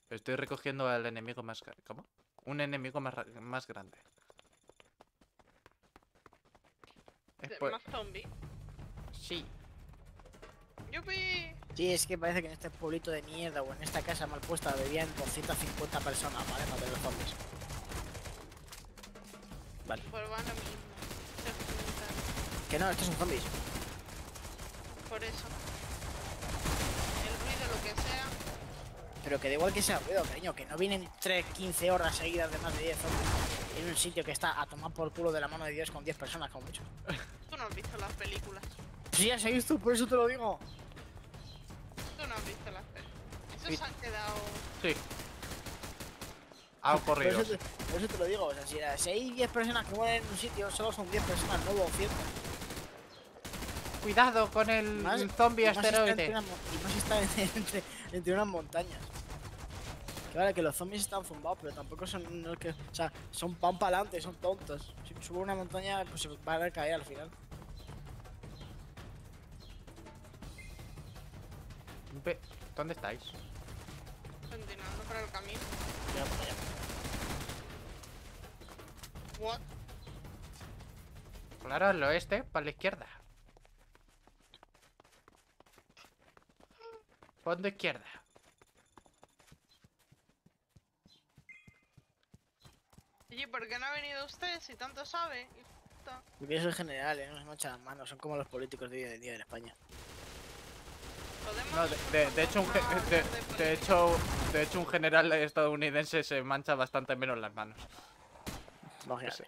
Estoy recogiendo al enemigo más... ¿Cómo? Un enemigo más grande. ¿Más zombies? Sí. ¡Yupi! Sí, es que parece que en este pueblito de mierda o en esta casa mal puesta vivían 250 personas, ¿vale? No de los zombies. Vale. Pues va lo mismo. Que no, estos son zombies. Por eso. El ruido, lo que sea. Pero que da igual que sea ruido, cariño, que no vienen 15 horas seguidas de más de 10 zombies en un sitio que está a tomar por culo de la mano de Dios con 10 personas, como mucho. Tú no has visto las películas. Sí, ya sé esto, por eso te lo digo. Tú no has visto las películas. Esos Sí. se han quedado... Sí. Ha ocurrido. Por eso te lo digo, o sea, si hay 10 personas que mueren en un sitio, solo son 10 personas, no 200. Cuidado con el zombie asteroide. Y más está entre unas montañas. Que vale, que los zombies están zumbados, pero tampoco son no, que, o sea, son pan para adelante, son tontos. Si subo una montaña, pues se van a caer al final. ¿Dónde estáis? Continuando por el camino. Ya, por allá. What? Claro, al oeste, para la izquierda. Fondo izquierda. Oye, ¿por qué no ha venido usted si tanto sabe? Porque eso es general, no se manchan las manos, son como los políticos de hoy en día en España. ¿Podemos? No, de hecho un general estadounidense se mancha bastante menos las manos. Imagínate.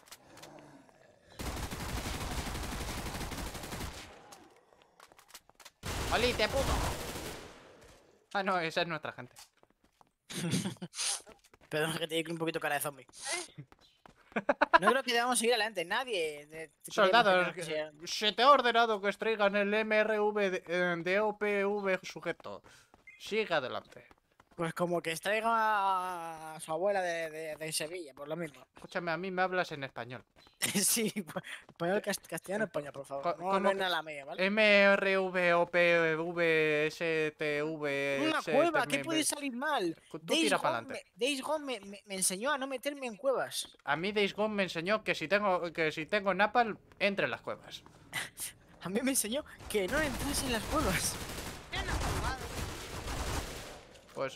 ¡Oli, te puto! Ah, no, esa es nuestra gente. Perdón, que te un poquito cara de zombie. No creo que debamos seguir adelante, nadie. Soldados, se te ha ordenado que extraigan el MRV de OPV sujeto. Sigue adelante. Pues como que extraiga a su abuela de Sevilla, por lo mismo. Escúchame, a mí me hablas en español. Sí, español, castellano, español, por favor. ¿Cómo No que- es nada la media, ¿vale? MRV, OPV, STV, Una cueva, ¿qué puede salir mal? Tú tira para Gone adelante. Days Gone me enseñó a no meterme en cuevas. A mí Days Gone me enseñó que si tengo napalm, entre en las cuevas. A mí me enseñó que no entras en las cuevas. ¿Quién ha jugado? Pues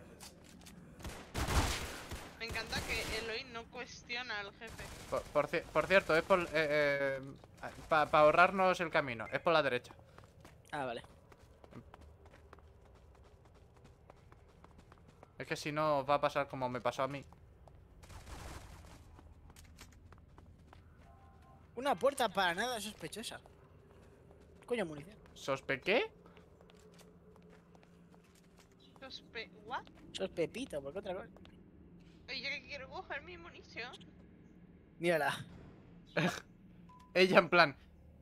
Me encanta que Eloy no cuestiona al jefe. por cierto, es por para ahorrarnos el camino, es por la derecha. Ah, vale. Es que si no va a pasar como me pasó a mí. Una puerta para nada sospechosa. Coño, munición. ¿Sospequé? ¿What? Sospepito, ¿por qué otra cosa? Oye, que quiero coger mi munición. Mírala. Ella en plan,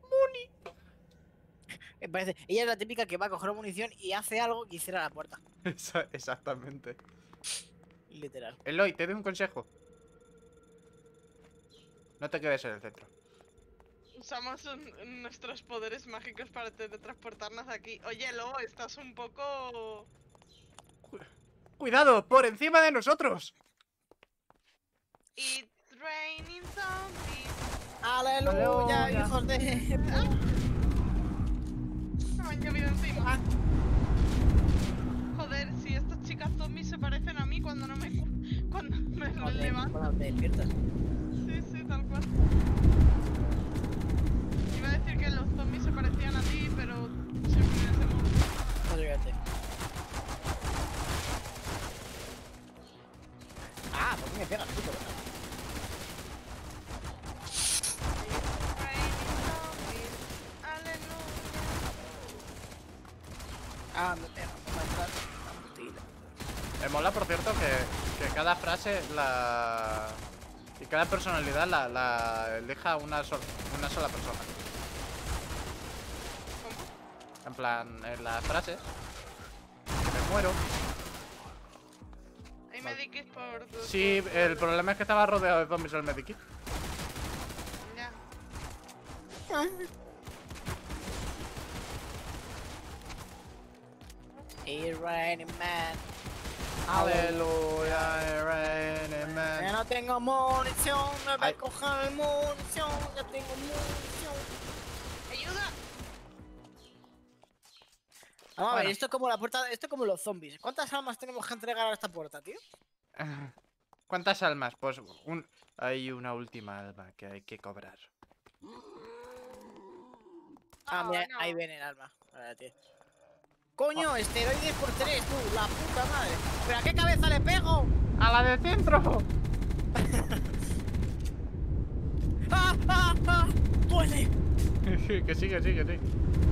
Parece, ella es la típica que va a coger munición y hace algo que hiciera la puerta. exactamente. Literal. Eloy, te doy un consejo. No te quedes en el centro. Usamos nuestros poderes mágicos para teletransportarnos aquí. Oye, Lobo, estás un poco... ¡Cuidado! ¡Por encima de nosotros! It's raining zombies. ¡Aleluya, Aleluya. hijos de... Me han llovido encima. Joder, si estas chicas zombies se parecen a mí cuando no me... Cuando me levanto. Cuando te despiertas. Sí, sí, tal cual. Iba a decir que los zombies se parecían a ti, pero siempre en ese modo. Olvídate. Ah, ¿por qué me pegas, puto? Ah, me pega, me va a entrar. Me mola, por cierto, que cada frase y cada personalidad la elija una sola persona. En plan, en las frases. Que me muero. Hay medikits por... Sí, el problema es que estaba rodeado de zombies el medikit. Ya. It's raining man. Aleluya, Raining Ya Man. no tengo munición, me voy Ay. a coger munición, ya tengo munición. ¡Ayuda! Vamos a ver, Bueno. esto es como la puerta, esto es como los zombies. ¿Cuántas almas tenemos que entregar a esta puerta, tío? ¿Cuántas almas? Pues hay una última alma que hay que cobrar. Ah, Oh, mira, no. ahí viene el alma. Ahora, tío. Coño, esteroides por 3, tú, la puta madre. ¿Pero a qué cabeza le pego? ¡A la de centro! ¡Ah, ah, ah! ¡Duele! Que sí, que sí, que sí.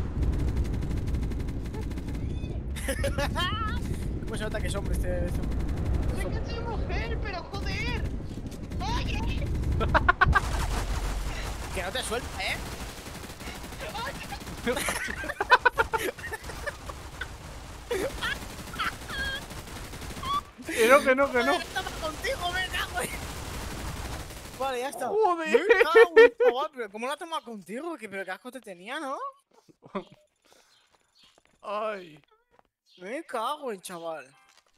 ¿Cómo se nota que es hombre este hombre? Sé que soy mujer, pero joder. ¡Oye! Que no te suelta, ¿eh? Que no, que no, que no. Estaba contigo, me cago en... Vale, ya está. Joder. Me cago en chaval, pero ¿cómo la toma contigo? Pero qué asco te tenía, ¿no? Ay. Me cago en chaval.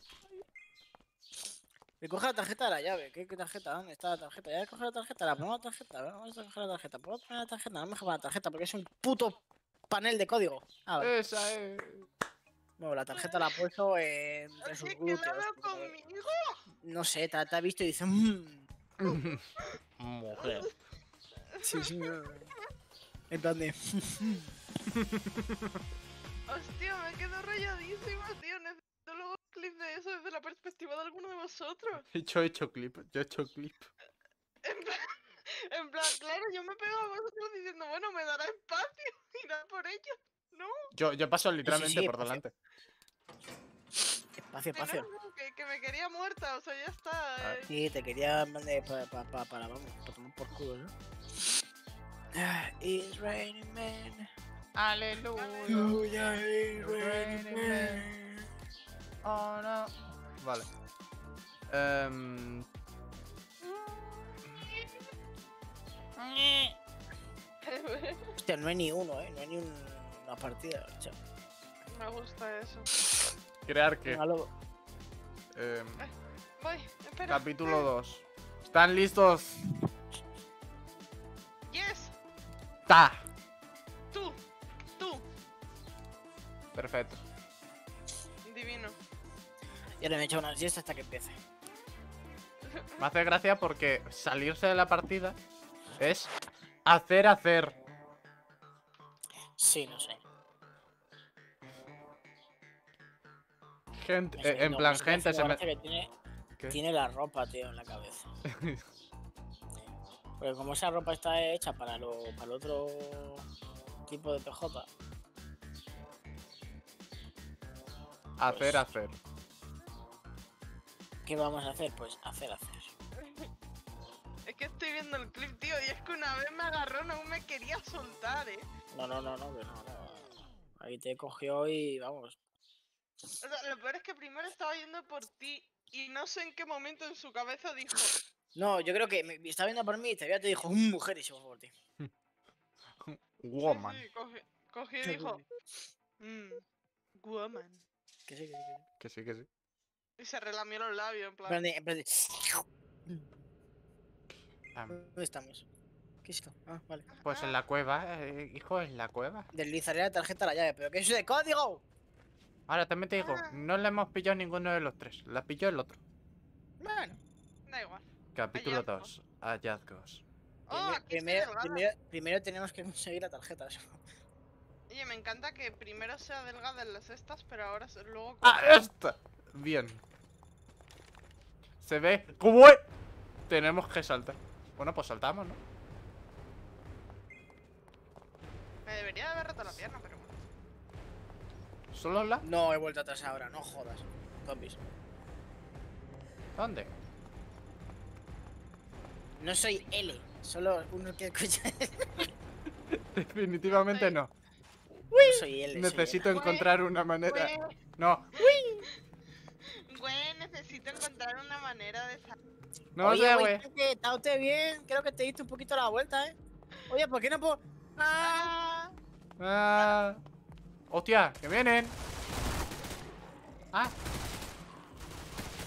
Me coge la tarjeta de la llave. ¿Qué tarjeta? ¿Dónde está la tarjeta? Ya coge la tarjeta, la pongo la tarjeta. Vamos a coger la tarjeta. ¿Puedo poner la tarjeta? No me jodas la tarjeta porque es un puto panel de código. Ah, vale. Esa es. Bueno, la tarjeta la ha puesto entre sus Oye, ¿qué glúteos. habla porque- conmigo? No sé, te ha visto y dice... Mujer. Sí, sí. En plan de... Hostia, me quedo rayadísima, tío. Necesito luego un clip de eso desde la perspectiva de alguno de vosotros. Yo he hecho clip, yo he hecho clip. En plan, claro, yo me pego a vosotros diciendo, bueno, me dará espacio. Irá por ello. ¿No? Yo paso literalmente sí, por espacio. delante. Espacio, Que espacio. no, que me quería muerta, o sea, ya está. Ah. Sí, te quería mandar para vamos, para tomar por culo, ¿no? It's raining man. Aleluya. Aleluya, it's raining man. Oh no. Vale. Hostia, no hay ni uno, no hay ni una partida, chaval. Me gusta eso. Crear que. Venga, lobo. Voy, espera. Capítulo 2. ¿Están listos? Yes, ¡Ta! tú. Perfecto. Divino. Y ahora me he echado una siesta hasta que empiece. Me hace gracia porque salirse de la partida es hacer. Sí, no sé. Gente, Me está en haciendo- plan, me está gente se haciendo me. gracia que tiene, ¿Qué? tiene la ropa, tío, en la cabeza. Porque como esa ropa está hecha para el otro tipo de PJ. Hacer. ¿Qué vamos a hacer? Pues hacer. Es que estoy viendo el clip, tío, y es que una vez me agarró, no me quería soltar, No, que no. Ahí te cogió y vamos. O sea, lo peor es que primero estaba yendo por ti y no sé en qué momento en su cabeza dijo, No, yo creo que me estaba viendo por mí y te dijo, mujer, y se fue por ti. Woman. sí, cogió y dijo, woman. Que sí. Que sí, que sí. Y se relamió los labios, en plan. En plan de... Am, ¿Dónde estamos? ¿Qué es esto? Ah, vale. pues en la cueva, hijo, en la cueva. Deslizaré la tarjeta a la llave, pero ¿qué es eso de código? Ahora también te digo, no le hemos pillado ninguno de los tres. La pilló el otro. Bueno. Da igual. Capítulo pues. Hallazgos. 2. Hallazgos. Oh, aquí estoy delgada. Primero tenemos que conseguir la tarjeta. Oye, me encanta que primero sea delgada en las estas, pero ahora luego... ¡Ah, esta! Bien. Se ve. ¿Cómo es? Tenemos que saltar. Bueno, pues saltamos, ¿no? Me debería de haber roto la pierna, pero bueno. ¿Solo la? No he vuelto atrás ahora, no jodas. Zombies. ¿Dónde? No soy L, solo uno que escucha. Definitivamente no. No soy L. Necesito Güey, encontrar una manera. Güey, No, güey, necesito encontrar una manera de no Oye, sé, güey, güey. que está usted bien. Creo que te diste un poquito la vuelta, Oye, ¿por qué no puedo...? ¡Ah! Ah. Hostia, que vienen. Ah.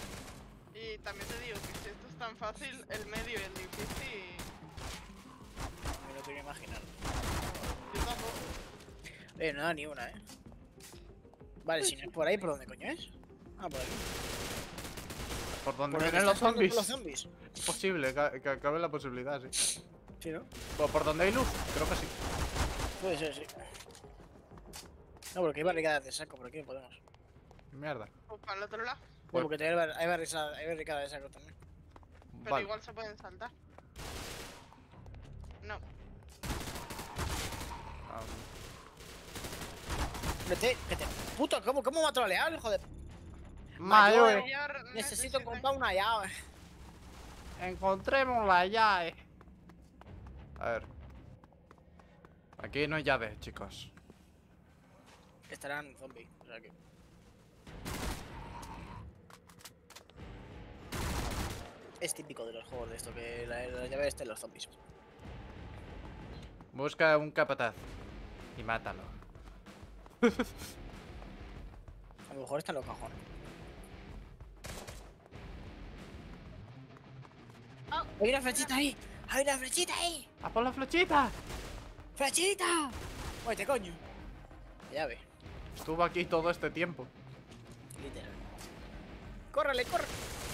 Oye, y también te digo que si esto es tan fácil, el medio y el difícil. Me lo tengo que imaginar. Yo tampoco. No da ni una, Vale, si no es por ahí, ¿por dónde coño es? Ah, por aquí. Por donde ¿Por vienen dónde los están saliendo zombies. los zombies? Es posible que cabe la posibilidad, sí. Sí, ¿no? O por donde hay luz, creo que sí. Puede ser, sí. No, porque hay barricadas de saco, por aquí no podemos. Mierda. Pues para el otro lado. Pues- Porque hay barricadas de saco también. Pero Vale. igual se pueden saltar. No. Vete. Puto, ¿cómo me ha troleado el hijo de...? Mayor, Mayor Necesito comprar una llave. encontremos la llave. A ver. Aquí no hay llaves, chicos. Estarán zombies, o sea que... Es típico de los juegos de esto, que la llave esté en los zombies. Busca un capataz y mátalo. A lo mejor está en los cajones. Oh. ¡Hay una flechita ahí! ¡Hay una flechita ahí! ¡A por la flechita! ¡Flechita! ¡Oye, coño! La llave, Estuvo aquí todo este tiempo. literal. ¡Córrele, corre!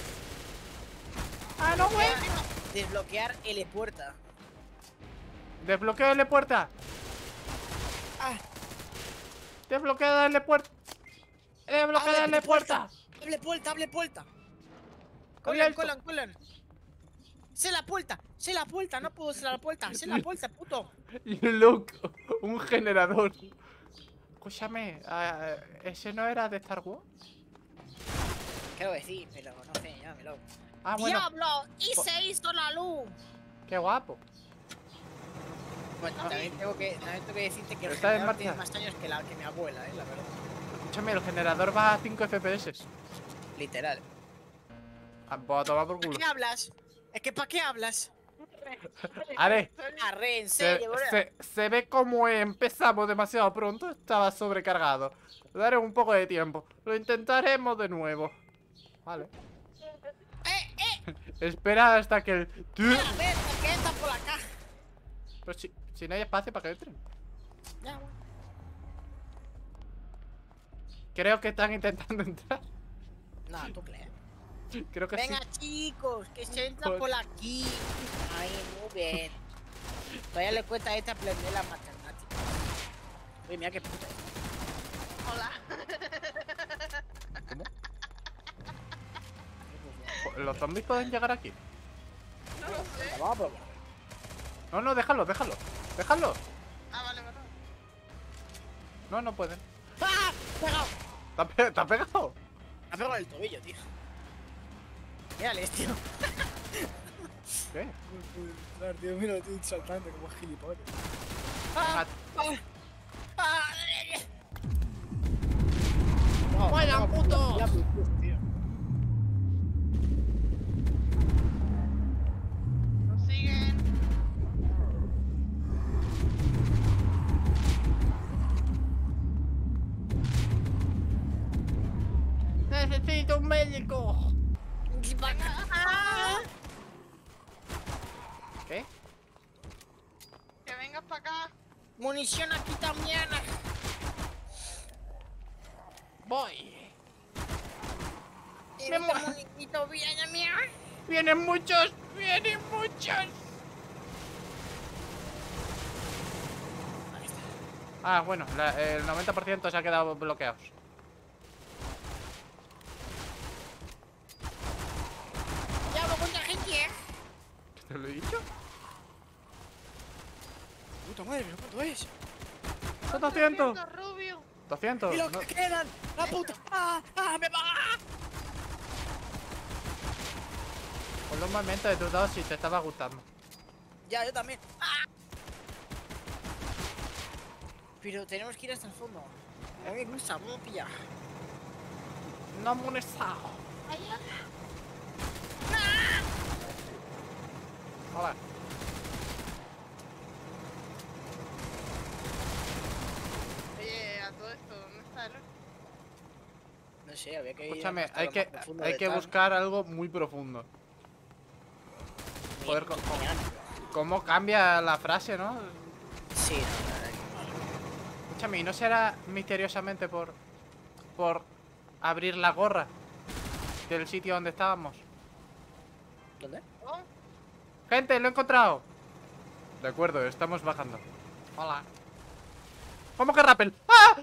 ¡Ah, no, güey! Desbloquear L puerta. ¡Desbloqueale puerta! ¡Ah! ¡Desbloqueale puerta! ¡Desbloqueale puerta! ¡Hable puerta! Abierto. Colan. ¡Sé la puerta! ¡No puedo ser la puerta! ¡Sé la puerta, puto! Y loco, un generador. Escúchame, ¿ese no era de Star Wars? Quiero decir, pero no sé, llámelo. Ah, bueno, ¡Diablo! ¡Y se hizo la luz! qué guapo. Bueno, también tengo que decirte que el Está en generador tiene marcha. más años que mi abuela, la verdad. Escúchame, el generador va a 5 FPS. Literal. Ah, pues a tomar por ¿Para culo. qué hablas? Es que ¿para qué hablas? Are, Arre, en se, serio, bro. se ve como empezamos demasiado pronto. Estaba sobrecargado. Daré un poco de tiempo. Lo intentaremos de nuevo. Vale. Espera hasta que el... A ver, ¿por qué entras por acá? Pero si no hay espacio para que entren. Ya, bueno. Creo que están intentando entrar. No, tú crees. Creo que Venga, sí. chicos, que se entra Por- por aquí. Ay, muy bien. Todavía le cuesta a esta aprender la matemática. Uy, mira qué puta. Hola. ¿Cómo? ¿Los zombies pueden llegar aquí? No lo sé. Vamos a probar. No, déjalo. Déjalo. Ah, vale. No, no pueden. ¡Ah! ¡Pegado! ¿Te ha pegado? Me ha pegado en el tobillo, tío. Mírale, tío. ¿Qué? Claro, tío, mira, estoy saltando como gilipollas. Venga, ¡Vaya puto! Nos siguen. necesito un médico. ¿Qué? Que vengas para acá. Munición aquí también. Voy. Monito, viene mía. Vienen muchos. Ah, bueno, el 90% se ha quedado bloqueados. Ya hablo con la gente, ¿Te lo he dicho? Puta madre, ¿pero cuánto es? Son 200. 300, Rubio. 200. ¡Y los no- que quedan! ¡La puta! ¡Ah! ¡Ah! ¡Me va! Ponle un momento de tus dados si te estaba gustando. Ya, yo también. ¡Ah! Pero tenemos que ir hasta el fondo. A mí me gusta, vamos a pillar. No amonestado. Hola. Oye, a todo esto, ¿dónde está el otro? No sé, había que ir Escúchame, hasta lo más profundo hay de que tal. buscar algo muy profundo. Joder, ¿cómo cambia la frase, no? Sí, no, la verdad que Escúchame, ¿y no será misteriosamente por abrir la gorra del sitio donde estábamos? ¿Dónde? Oh, Gente, lo he encontrado. De acuerdo, estamos bajando. Hola. ¿Cómo que rappel? ¡Ah!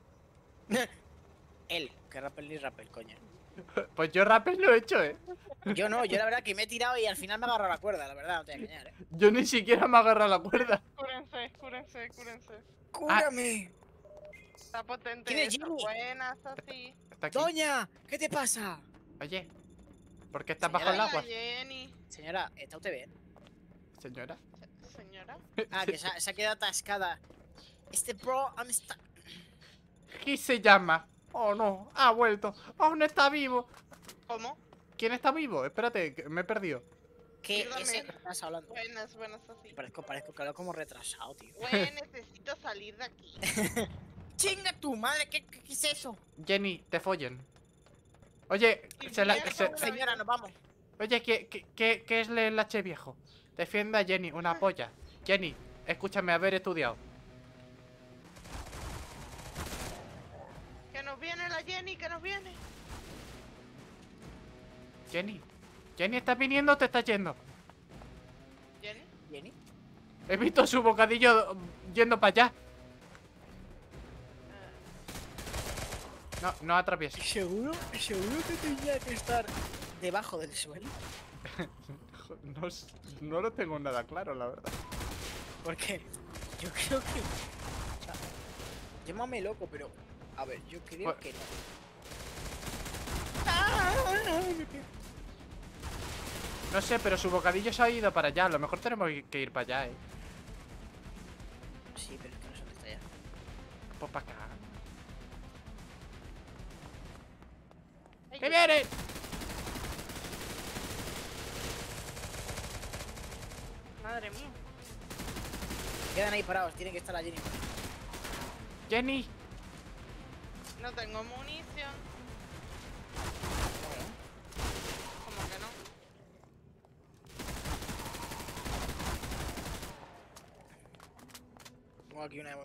Él, que rappel ni rappel, coño. Pues yo rappel lo he hecho, Yo no, yo la verdad que me he tirado y al final me agarró la cuerda, la verdad, no te voy a engañar, Yo ni siquiera me agarro la cuerda. cúrense, cúrense, cúrense. ¡Cúrame! Está potente ¿Quién es eso. Jimmy? Buenas, así. Está aquí. ¡Doña! ¿Qué te pasa? Oye, ¿por qué estás Señora, bajo el Hola, agua? Jenny. Señora, ¿está usted bien? Señora. Señora. Ah, que se ha quedado atascada. Bro, I'm stuck. ¿Qué se llama? Oh no, ha vuelto. Aún está vivo. ¿Cómo? ¿Quién está vivo? Espérate, que me he perdido. ¿Qué Dígame. es el que estás hablando? Buenas, buenas, así. Parezco que hablo como retrasado, tío. Güey, necesito salir de aquí. ¡Chinga tu madre! ¿Qué es eso? Jenny, te follen. Oye, Señora, nos vamos. Oye, ¿qué es el H viejo? Defienda a Jenny, una polla. Jenny, escúchame, haber estudiado. Que nos viene la Jenny, que nos viene. Jenny, ¿estás viniendo o te estás yendo? Jenny. ¿Jenny? He visto su bocadillo yendo para allá. No atravieses. ¿Seguro que tenía que estar debajo del suelo? No lo tengo nada claro, la verdad. Porque yo creo que... O sea, llámame loco, pero... A ver, yo creo que no. No sé, pero su bocadillo se ha ido para allá. A lo mejor tenemos que ir para allá, Sí, pero es que no sé dónde está ya. Pues para acá. Ay, ¡Que viene! Madre mía. Quedan ahí parados, tienen que estar la Jenny. Jenny. No tengo munición. ¿Cómo que no? Tengo aquí una...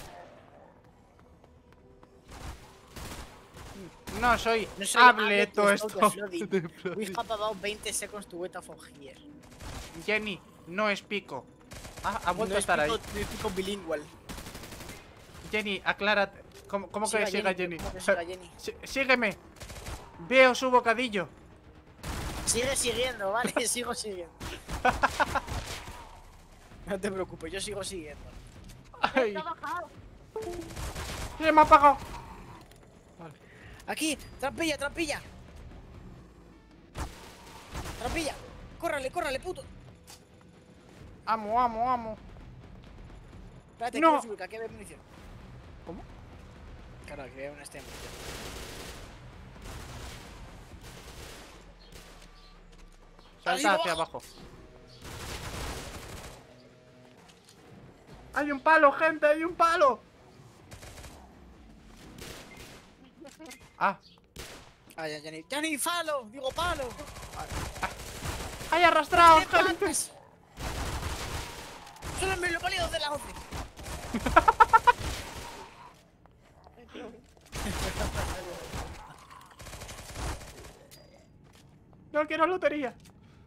No soy. No soy Hable todo Alex esto. de Flooding. de We Flooding. have about 20 seconds to wait for here. Jenny, no es pico. Ah, ha vuelto No a estar ahí. No es pico bilingüe. Jenny, aclárate. ¿Cómo que siga Jenny? ¿Cómo que siga Jenny? Sígueme. Veo su bocadillo. Sigue siguiendo, vale, sigo siguiendo. No te preocupes, yo sigo siguiendo. Ay, Está bajado. se me ha apagado. Vale. Aquí, trampilla, trampilla. Trampilla. Córrale, córrale, puto. Amo. Espérate, No. quiero subir, que aquí hay munición. ¿Cómo? Claro, aquí hay una esta de munición. Salta Arriba. hacia abajo. ¡Hay un palo, gente! ¡Hay un palo! Ah, Ah, ya, Jenny. ¡Jenny, falo! Digo, palo. ¡hay arrastrados, ¿Qué gente! patas? Solo me lo valido de la 11. No quiero lotería.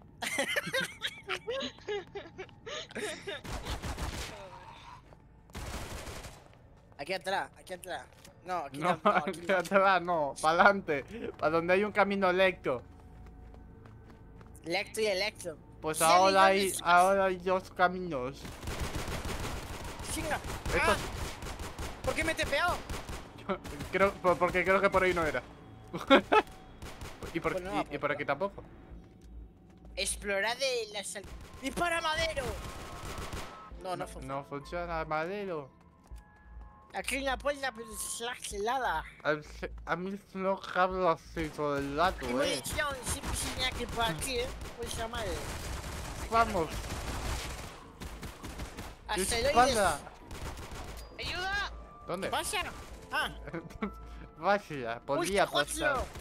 Aquí atrás, aquí atrás. No, aquí No, no, aquí hacia atrás, no. Para adelante. Para donde hay un camino electo. Electro y electro. Pues Jenny, ahora ¿dónde hay, estás? ahora hay dos caminos. Chinga. Esto- Ah, ¿por qué me he tepeado? Porque creo que por ahí no era. y por, Pues no, y por aquí tampoco. Explorar de la sal... ¡Dispara, Madero! No, no funciona. No funciona, Madero. Aquí en la puerta, pero helada. A mí no hablo así todo el rato, Y munición, siempre sin aquí por aquí, pues llamar. Vamos, Asteroides. dispara. ¡Ayuda! ¿Qué ¿Dónde? pasa? Ah, Vaya, podría Hostia, pasar. Juancho.